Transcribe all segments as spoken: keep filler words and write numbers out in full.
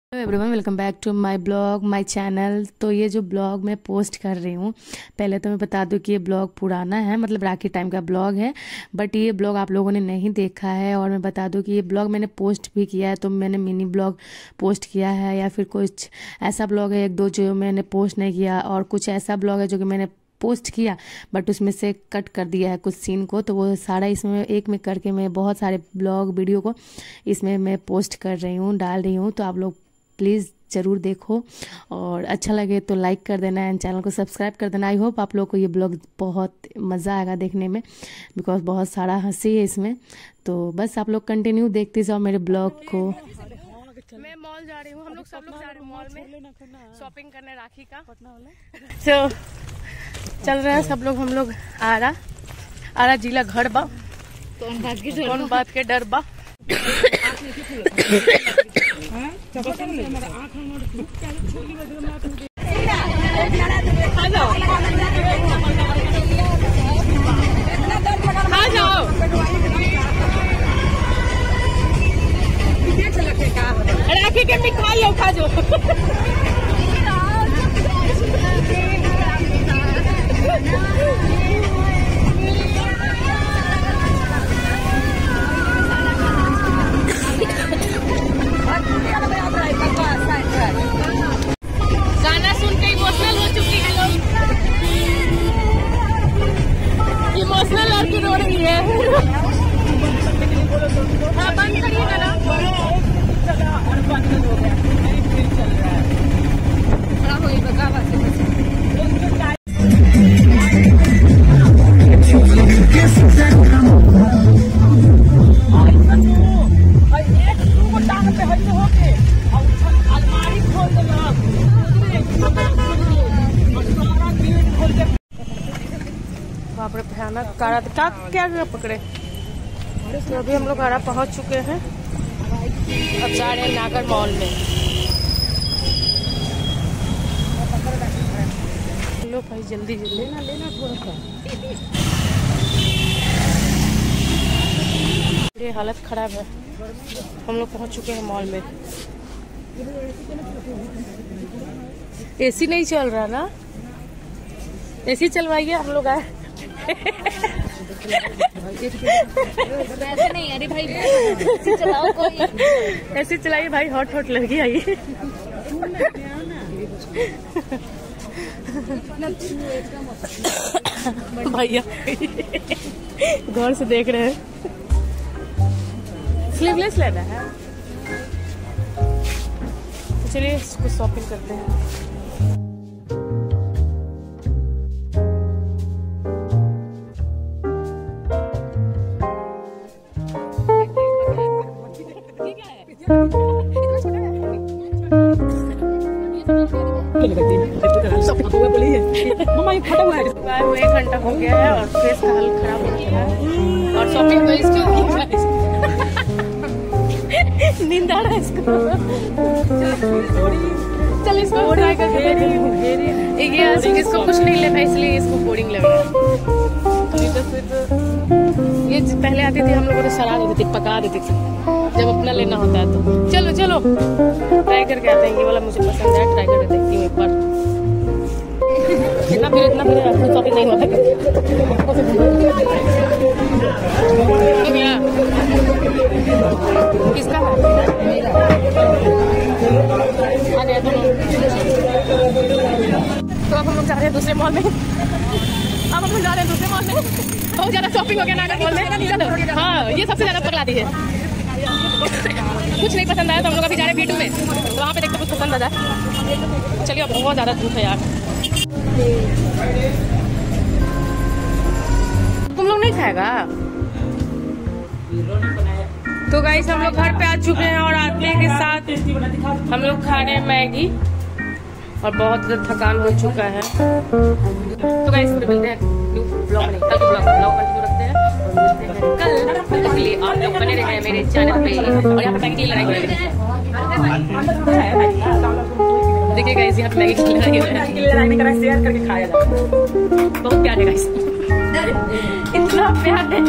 Hello everyone, welcome back to my blog my channel. तो ये जो ब्लॉग मैं पोस्ट कर रही हूँ, पहले तो मैं बता दूँ कि ये ब्लॉग पुराना है, मतलब राखी टाइम का ब्लॉग है। बट ये ब्लॉग आप लोगों ने नहीं देखा है। और मैं बता दूँ कि ये ब्लॉग मैंने पोस्ट भी किया है, तो मैंने मिनी ब्लॉग पोस्ट किया है या फिर कुछ ऐसा ब्लॉग है एक दो जो मैंने पोस्ट नहीं किया, और कुछ ऐसा ब्लॉग है जो कि मैंने पोस्ट किया बट उसमें से कट कर दिया है कुछ सीन को। तो वो सारा इसमें एक में करके मैं बहुत सारे ब्लॉग वीडियो को इसमें मैं पोस्ट कर रही हूँ, डाल रही हूँ। तो आप लोग प्लीज़ ज़रूर देखो, और अच्छा लगे तो लाइक कर देना एंड चैनल को सब्सक्राइब कर देना। आई होप आप लोग को ये ब्लॉग बहुत मज़ा आएगा देखने में, बिकॉज बहुत सारा हंसी है इसमें। तो बस आप लोग कंटिन्यू देखते जाओ मेरे ब्लॉग को। मैं मॉल जा रही हूँ, हम लोग सब लोग जा रहे हैं मॉल में शॉपिंग करने राखी का। तो चल रहे हैं सब लोग, हम लोग आ रहा आ रहा जिला घर बा, कौन बात के कौन बात के डर बा। राखी के मिठाई लो खा जो। गाना सुन के इमोशनल हो चुकी है लोग, इमोशनल लड़की रो रही है। हाँ बंद करिए गाना, खड़ा हो गई बगा बात। बाप रे भयानक कारा क्या क्या पकड़े। तो अभी हम लोग आरा पहुंच चुके हैं, अब जा रहे हैं नागर मॉल में। लो भाई जल्दी जल्दी लेना लेना थोड़ा सा। ये हालत खराब है। हम लोग पहुंच चुके हैं मॉल में। एसी नहीं चल रहा ना, एसी चलवाइए। हम लोग आए वैसे नहीं, अरे भाई ऐसे चलाओ, कोई ऐसे चलाइए भाई, हॉट हॉट लड़की आई। भैया गौर से देख रहे हैं। स्लीवलेस लेना है, तो चलिए इसको शॉपिंग करते हैं। एक घंटा हो गया है और फेस का हाल खराब हो गया है, और शॉपिंग तो इसकी नींद आ रहा है इसको। चल इसको ट्राई करके, इसको कुछ नहीं लेना इसलिए इसको बोरिंग लग रहा है। ये पहले आती थी, हम लोगों को सलाह देती थी, पका देती थी जब अपना लेना होता है तो। चलो चलो ट्राई करके आते हैं। ये वाला मुझे पसंद है, ट्राई करके देखती हूँ एक बार। इतना फिर इतना फिर शॉपिंग नहीं होता। किसका है? तो अब हम लोग जा रहे हैं दूसरे मॉल में। अब हम लोग जा रहे हैं दूसरे मॉल में। बहुत ज्यादा शॉपिंग हो गया नागर मॉल में। हाँ ये सबसे ज्यादा पगला दी है। कुछ नहीं पसंद आया तो हम लोग अभी जा रहे हैं वीटू में, तो वहाँ पे देखते कुछ पसंद आ जाए। चलिए अब बहुत ज्यादा धूप है यार। तुम लोग नहीं खाएगा? तो गाइस हम लोग घर पे आ चुके हैं, और आते के साथ हम लोग खा रहे हैं मैगी, और बहुत ज्यादा थकान हो चुका है। तो गाइस फिर मिलते हैं न्यू ब्लॉग में, कल ब्लॉग ब्लॉग कंटिन्यू रखते हैं कल। तब तक के लिए आप लोग बने रहे मेरे चैनल पे, और यहाँ पे मैगी की लड़ाई हो रही है। देखिए गाइस यहाँ पे मैगी की लड़ाई हो रही है, लड़ाई नहीं करा, शेयर करके खाया जाए। बहुत प्यार है गाइस। इतना प्यार है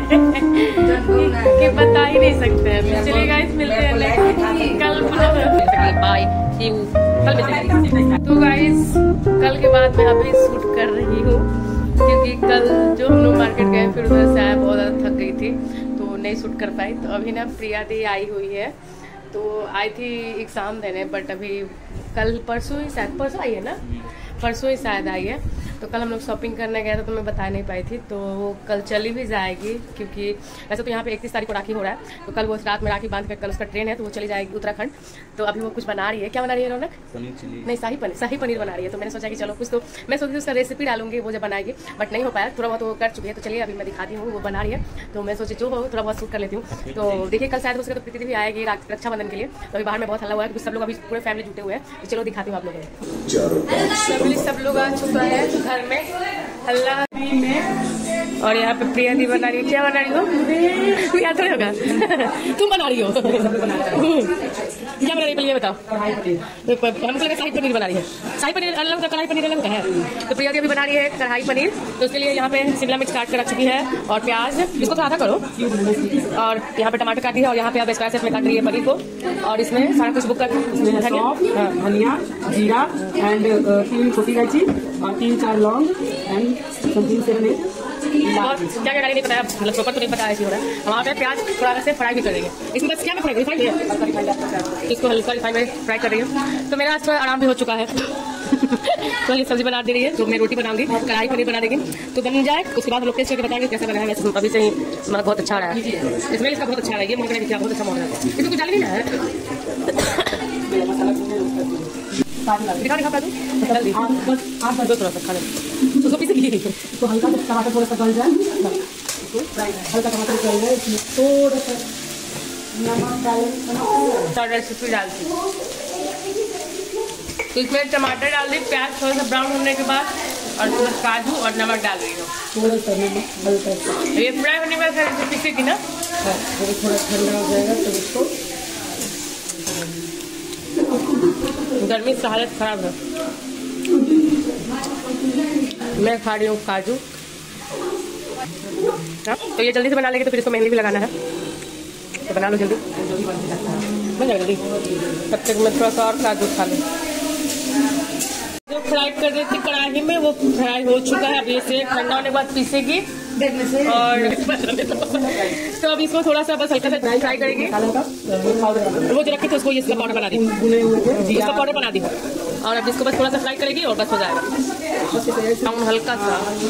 कि बता ही नहीं सकते हैं। चलिए गाइस मिलते हैं कल बाय कल मिलते हैं। तो गाइस कल के बाद मैं अभी शूट कर रही हूँ क्योंकि कल जो हम लोग मार्केट गए फिर उधर से आया बहुत ज़्यादा थक गई थी तो नहीं शूट कर पाई। तो अभी ना प्रिया दी आई हुई है तो आई थी एग्ज़ाम देने बट अभी कल परसों ही शायद परसों आई है ना परसों ही शायद आई है। तो कल हम लोग शॉपिंग करने गए थे तो मैं बता नहीं पाई थी तो वो कल चली भी जाएगी क्योंकि वैसे तो यहाँ पे इकतीस तारीख को राखी हो रहा है तो कल वो रात में राखी बांध कर कल उसका ट्रेन है तो वो चली जाएगी उत्तराखंड। तो अभी वो कुछ बना रही है। क्या बना रही है रौनक? नहीं शाही पनीर शाही पनीर बना रही है। तो मैंने सोचा कि चलो कुछ तो मैं सोची उसका रेसिपी डालूंगी वो जब बनाएगी बट नहीं हो पाया थोड़ा बहुत वो कर चुकी है। तो चलिए अभी मैं दिखाती हूँ वो बना रही है तो मैं सोची जो हो थोड़ा बहुत शूट कर लेती हूँ। तो देखिए कल शायद उसका तो प्रीति भी आएगी रक्षाबंधन के लिए तो अभी बाहर में बहुत हल्ला हुआ है क्योंकि सब लोग अभी पूरे फैमिली जुटे हुए हैं। तो चलो दिखाती हूँ आप लोगों को। सब लोग आ चुका है घर में हल्ला में और यहाँ पे प्रिया दी बना रही है। क्या बना रही हो? क्या थोड़ी होगा तुम बना रही हो क्या बना रही है पहले बताओ। हमको लगा शाही पनीर बना रही है। शाही पनीर अलग होता है कढ़ाई पनीर अलग होता है। तो प्रिया दी अभी बना रही है कढ़ाई पनीर तो उसके लिए यहाँ पे शिमला मिर्च काट कर रख चुकी है और प्याज इसको तो आधा करो और यहाँ पे टमाटर काटी है और यहाँ पे अब स्पाइसेस में काट रही है पनीर को और इसमें सारा कुछ बुक कर धनिया जीरा एंड तीन छोटी इलायची और तीन चार लौंग एंड समथिंग सेवन एट क्या क्या नहीं बताया मतलब प्रॉपर तो नहीं बताया ऐसी हो रहा है। वहाँ पे प्याज थोड़ा से फ्राई भी करेंगे इसमें बस क्या मैं फ्राई रिफाइंड है इसको हल्का रिफाइंड में फ्राई कर रही हूँ। तो मेरा आज थोड़ा आराम भी हो चुका है तो ये सब्जी बना दे रही है तो मैं रोटी बनाऊंगी कढ़ाई पनीर बना देंगे तो बन जाए उसके बाद लोग टेस्ट करके बताएंगे कैसे बनाया। वैसे अभी से ही मतलब बहुत अच्छा रहा है इसमें इसका बहुत अच्छा रहा है ये मुझे क्या बहुत अच्छा मौका है इसमें कुछ डाल नहीं है दिखा दिखा दो बस आप दो थोड़ा सा खा ले उसको पीस ली तो हल्का टमाटर थोड़ा सा गल जाए हल्का टमाटर गल जाए इसमें थोड़ा सा नमक डालें रेसिपी डालती तो इसमें टमाटर डाल दी प्याज थोड़ा सा ब्राउन होने के बाद और थोड़ा काजू और नमक डाल रही हूँ थोड़ा सा नमक हल्का सा ये फ्राई होने के बाद पीसेगी ना थोड़ा ठंडा हो जाएगा तो उसको गर्मी से हालत खराब है। मैं खा रही हूँ काजू तो ये जल्दी से बना लेंगे तो फिर इसको मेहंदी भी लगाना है तो बना लो जल्दी बन जाएगा जल्दी तब तक मैं थोड़ा सा और काजू खा लूँ। जो फ्राई कर रही थी कढ़ाई में वो फ्राई हो चुका है। अब इसे ठंडा होने के बाद पीसेगी और तो अब इसको थोड़ा सा बस हल्का सा फ्राई करेंगे वो जो रखी थी उसको इसका पाउडर बना दी इसका पाउडर बना दी और अब इसको बस थोड़ा सा फ्राई करेगी और बस हो जाएगा हल्का सा।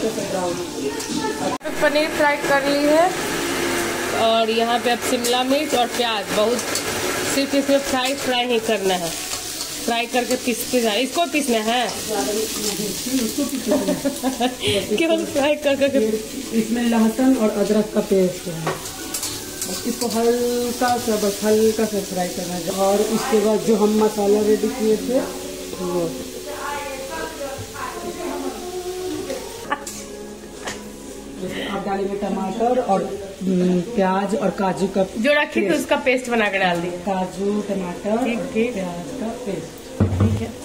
पनीर फ्राई कर ली है और यहाँ पे अब शिमला मिर्च और प्याज बहुत सिर्फ इसमें फ्राई फ्राई नहीं करना है फ्राई करके पीसते जाए इसको पीसना है केवल फ्राई कर करके इसमें लहसुन और अदरक का पेस्ट है इसको हल्का सा बस हल्का सा फ्राई करना है और उसके बाद जो हम मसाला रेडी किए थे वो आप डालेंगे टमाटर और प्याज और काजू का जो रखी थी उसका पेस्ट बना के डाल दिए काजू टमाटर प्याज का पेस्ट ठीक है।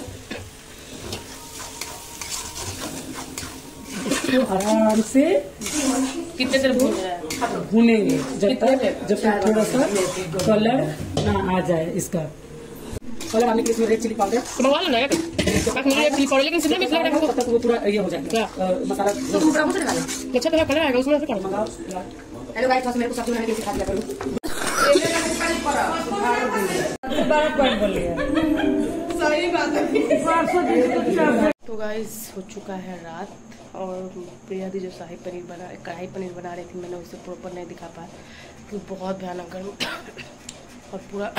इसको आराम से कितने देर भून रहा है भूनेंगे जब तक जब तक थोड़ा सा कलर ना आ जाए इसका कलर आने के लिए रेड चिली पाउडर तो मंगवा लो ना रेड चिली पाउडर लेकिन शिमला मिर्च लगा तब तक वो पूरा ये हो जाएगा मसाला अच्छा तरह कलर आएगा उसमें हेलो गाइस तो मेरे को सब्जी बनाने के सिखा दिया करो सही बात है। तो गाइस हो चुका है रात और प्रिया दी जो शाही पनीर बना कढ़ाई पनीर बना रही थी मैंने उसे प्रॉपर नहीं दिखा पाया क्योंकि बहुत भयानक गर्मी और पूरा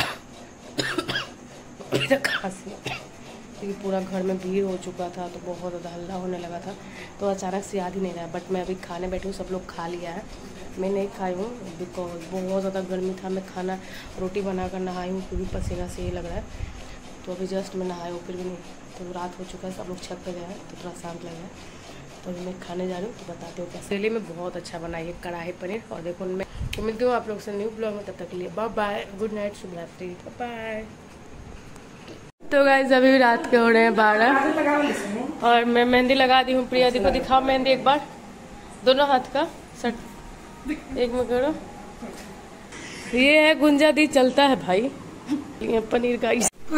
खांसी क्योंकि पूरा घर में भीड़ हो चुका था तो बहुत ज़्यादा हल्ला होने लगा था तो अचानक से याद ही नहीं रहा। बट मैं अभी खाने बैठी हूँ सब लोग खा लिया है मैं नहीं खाई हूँ बिकॉज बहुत ज़्यादा गर्मी था। मैं खाना रोटी बना कर नहाई हूँ फिर भी पसीना से ही लग रहा है तो अभी जस्ट मैं नहाई हूँ फिर भी नहीं तो रात हो चुका है सब लोग छत पे गए हैं तो थोड़ा शांत लग रहा है तो अभी मैं खाने जा रही हूँ तो बताती हूँ कैसे। डेली में बहुत अच्छा बनाई है कढ़ाई पनीर और देखो मैं तो मिलती हूँ आप लोग से न्यू ब्लॉग में तब तक के लिए बाय बाय गुड नाइट शुभ रात्रि बाय। तो गाइस अभी भी रात के हो रहे हैं बारह और मैं मेहंदी लगा दी हूँ। प्रिया दी को दिखाओ मेहंदी एक बार दोनों हाथ का सट एक में करो। ये है गुंजा दी चलता है भाई। ये पनीर का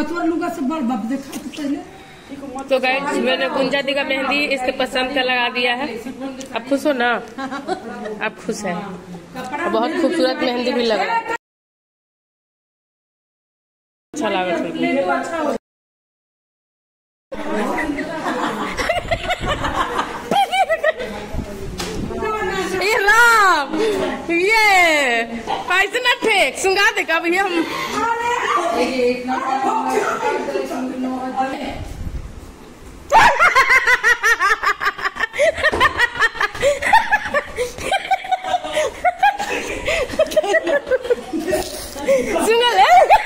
तो गाइस मैंने गुंजा दी का मेहंदी इसके पसंद का लगा दिया है। अब खुश हो ना? अब खुश है। बहुत खूबसूरत मेहंदी भी लगा, अच्छा लगा। ये राम ये पैसे न फेंक सुंगा दे का भैया हम। सुंगा ले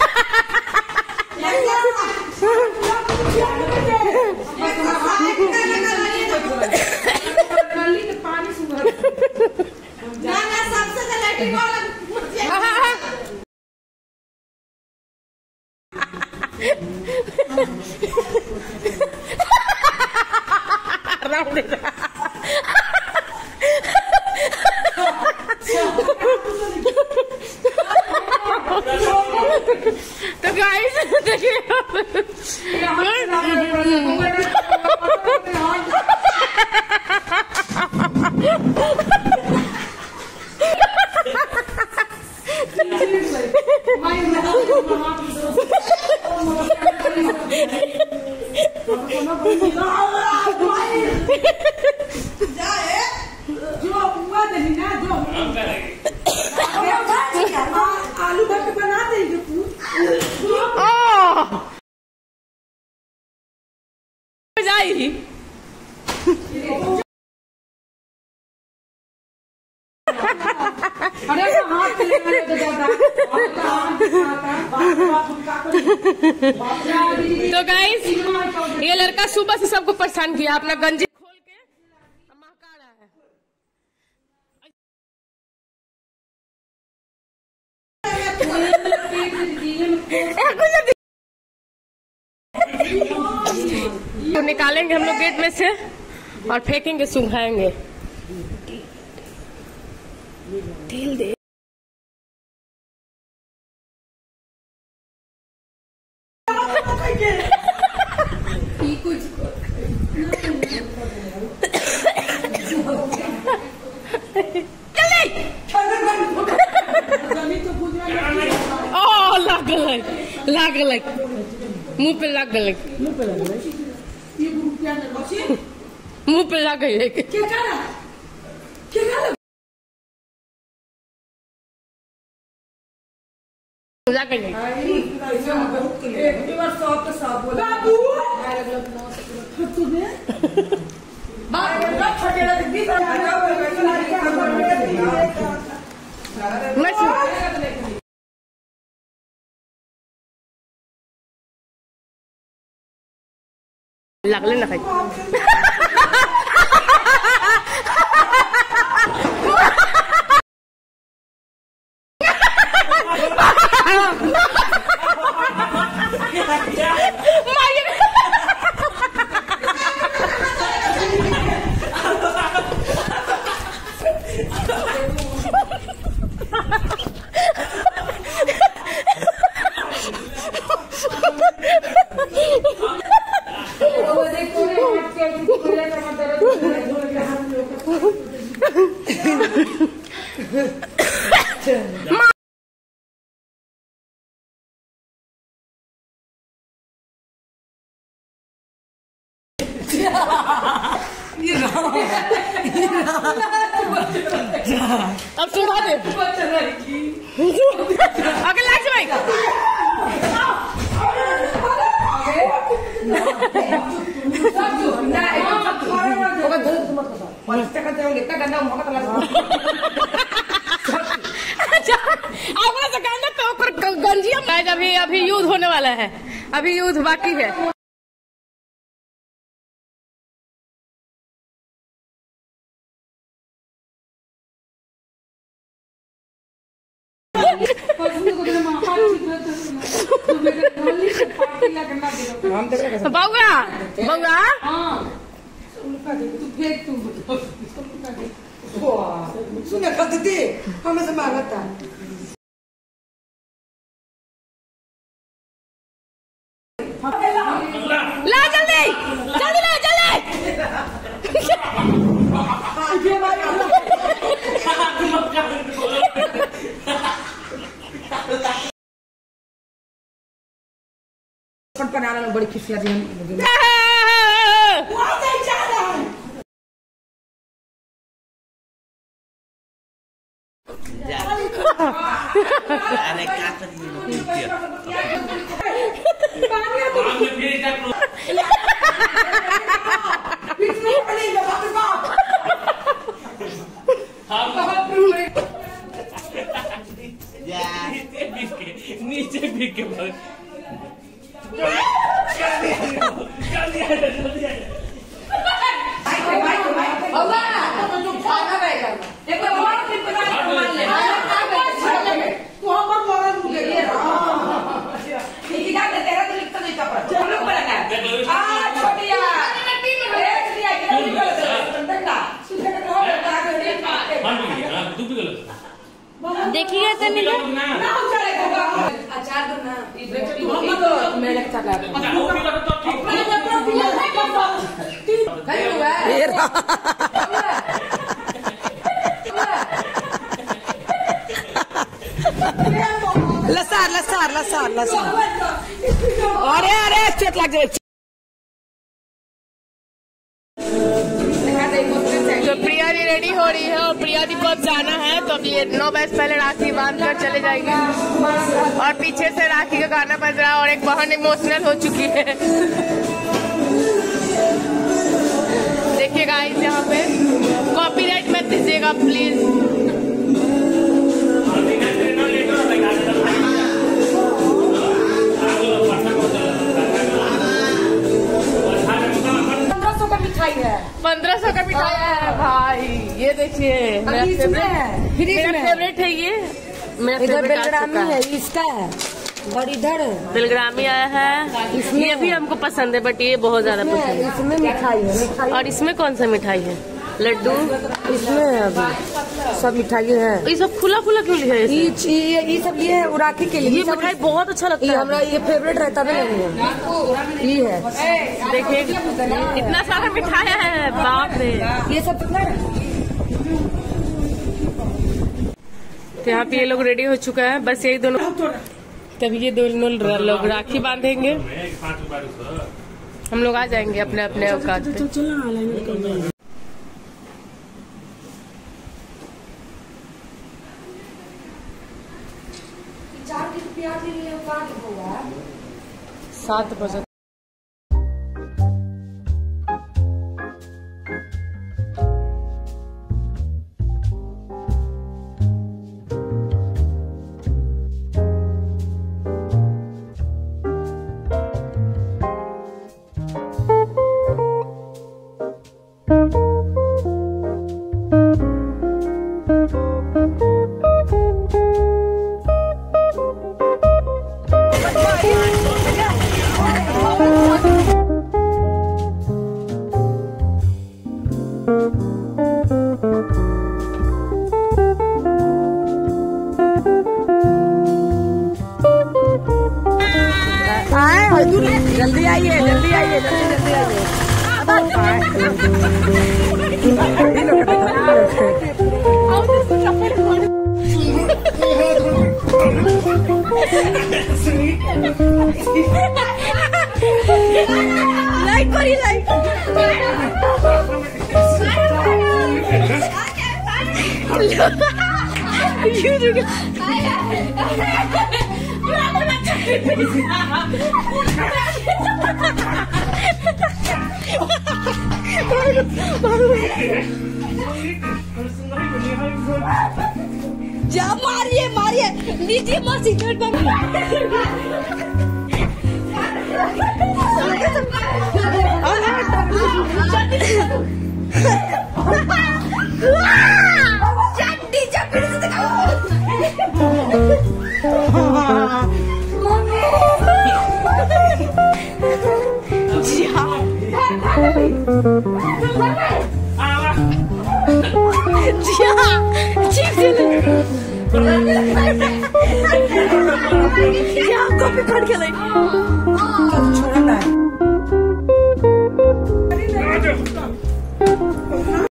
तो गाइस देखिए आलू भर के बना देंगे जाएगी। तो गाइस ये लड़का सुबह से सबको परेशान किया, अपना गंजी खोल के महका रहा है। तो निकालेंगे हम लोग गेट में से और फेंकेंगे, सुखाएंगे। ढील दे ओ लाग गलक लाग गलक मुंह पे लाग गलक मुंह पे लाग गलक मुंह पे लाग गई। क्या करा क्या करा लाग गई। एक बार सौ पे सौ बोला बाबू तुझे बाबू फटेला दिख लागले ना खाई। अब सुना दे आगे लाइट से भाई गंजिया मैच अभी अभी युद्ध होने वाला है, अभी युद्ध बाकी है। बउआ बउआ सुने खदती हमें से मांगता ला जल्दी जल्दी ला जल्दी बनाना बड़ी खिसिया दी अरे क्या करिए नीचे भी के देखिएगा करने का अचार दो ना मेरे अच्छा लसार लसार लसार लसार अरे अरे चोट लग जाए। तो प्रिया जी रेडी हो रही है और प्रिया जी को अब जाना है, तो अब ये नौ बजे पहले राखी बांध कर चले जाएंगे और पीछे से राखी का गाना बज रहा है और एक बहन इमोशनल हो चुकी है। देखिए गाइस यहाँ पे कॉपीराइट मत दीजिएगा प्लीज। पंद्रह सौ का मिठाई है भाई, ये देखिए मेरा फेवरेट है ये, मेरा फेवरेट है इसका है और इधर बेलग्रामी आया है, ये भी हमको पसंद है बट ये बहुत ज्यादा पसंद है। इसमें मिठाई है मिठाई और इसमें कौन सा मिठाई है? लड्डू इसमें है अभी सब मिठाई है। ये सब खुला खुला क्यों लिया है? ये ये सब लिए है राखी के लिए। ये मिठाई बहुत अच्छा लगता है, हमारा ये फेवरेट रहता है नहीं ये है। देखिए इतना सारा मिठाई है, बाप रे। ये सब कितना है? तो यहाँ पे ये लोग रेडी हो चुका है, बस यही दोनों, तभी ये दोनों लोग राखी बांधेंगे, हम लोग आ जाएंगे अपने अपने औकात पे। सात बजे जल्दी आइए जल्दी आइए जल्दी जल्दी लाइक करी लाइक जा मारिए मारिए नीचे मत इधर चट्टी चट्टी आपको पकड़ के ले छोड़ना है।